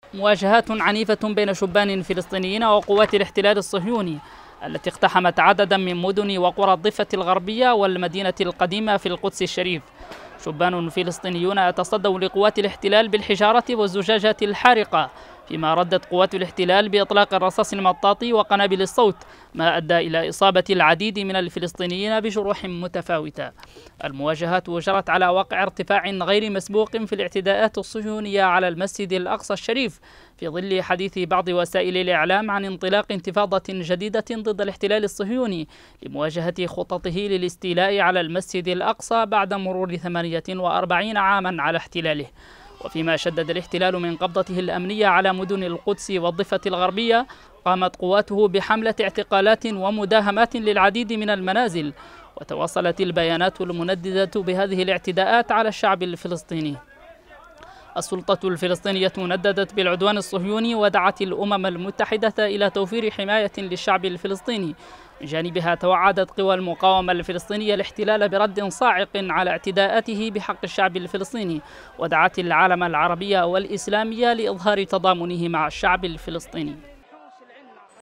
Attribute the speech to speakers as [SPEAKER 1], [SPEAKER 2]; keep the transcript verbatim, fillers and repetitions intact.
[SPEAKER 1] مواجهات عنيفة بين شبان فلسطينيين وقوات الاحتلال الصهيوني التي اقتحمت عددا من مدن وقرى الضفة الغربية والمدينة القديمة في القدس الشريف. شبان فلسطينيون تصدوا لقوات الاحتلال بالحجارة والزجاجات الحارقة، فيما ردت قوات الاحتلال بإطلاق الرصاص المطاطي وقنابل الصوت، ما أدى إلى إصابة العديد من الفلسطينيين بجروح متفاوتة. المواجهات جرت على واقع ارتفاع غير مسبوق في الاعتداءات الصهيونية على المسجد الأقصى الشريف، في ظل حديث بعض وسائل الإعلام عن انطلاق انتفاضة جديدة ضد الاحتلال الصهيوني لمواجهة خططه للاستيلاء على المسجد الأقصى بعد مرور ثمانية وأربعين عاما على احتلاله. وفيما شدد الاحتلال من قبضته الأمنية على مدن القدس والضفة الغربية، قامت قواته بحملة اعتقالات ومداهمات للعديد من المنازل، وتواصلت البيانات المنددة بهذه الاعتداءات على الشعب الفلسطيني. السلطة الفلسطينية نددت بالعدوان الصهيوني ودعت الأمم المتحدة إلى توفير حماية للشعب الفلسطيني. من جانبها توعدت قوى المقاومة الفلسطينية الاحتلال برد صاعق على اعتداءاته بحق الشعب الفلسطيني، ودعت العالم العربي والإسلامي لإظهار تضامنه مع الشعب الفلسطيني.